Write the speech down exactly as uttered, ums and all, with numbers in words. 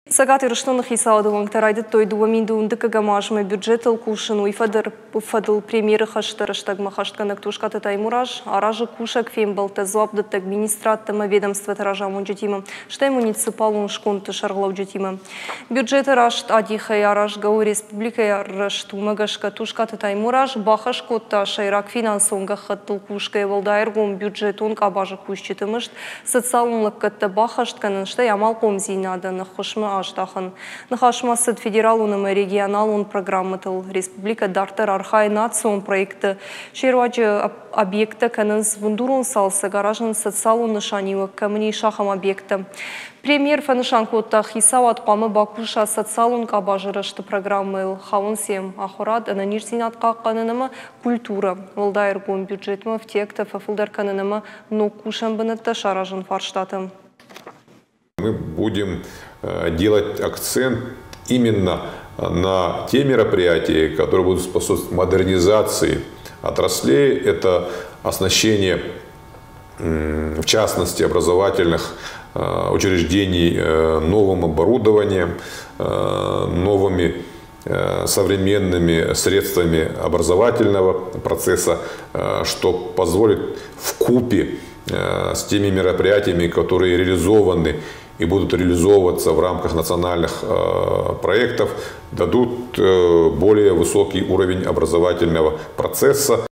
Сагат ирыштонных исаудыван тарайды тойду ваминду ундыкага мажмы бюджетл кушину и фадыр фадыл премьеры хаштарыштаг махаштканак тушкаты таймураж, аражы кушак фембал тазуабдыт администраттама ведомства таража мунджетима, штай муниципалун шкунты шарглау джетима. Бюджеты рашт адихай араж гау республика рашт умагашка тушкаты таймураж, бахашкотта шайрак финансонга хаттыл кушка евалдайргум бюджетун кабажы кушчетымышт, социалунлык катта бахаштканын штай амал комзинады нахушмы Аштахан. Нахашмасыд федералуным и регионалун программатыл республика дартер архай национ проекты шерваджи объекта канынс вундурун салсы гаражын социалун нышанивы камни шахам объекта. Премьер фанышанкотта хисават қамы бакуша социалун кабажырышты программы хаунсем ахурад ананирсинатқа қанынымы культура. Валдайр гон бюджетмы в текта фафылдар канынымы нокушам бынытты шаражын фарштатым. Мы будем делать акцент именно на те мероприятия, которые будут способствовать модернизации отраслей. Это оснащение, в частности, образовательных учреждений новым оборудованием, новыми современными средствами образовательного процесса, что позволит вкупе с теми мероприятиями, которые реализованы и будут реализовываться в рамках национальных э, проектов, дадут э, более высокий уровень образовательного процесса.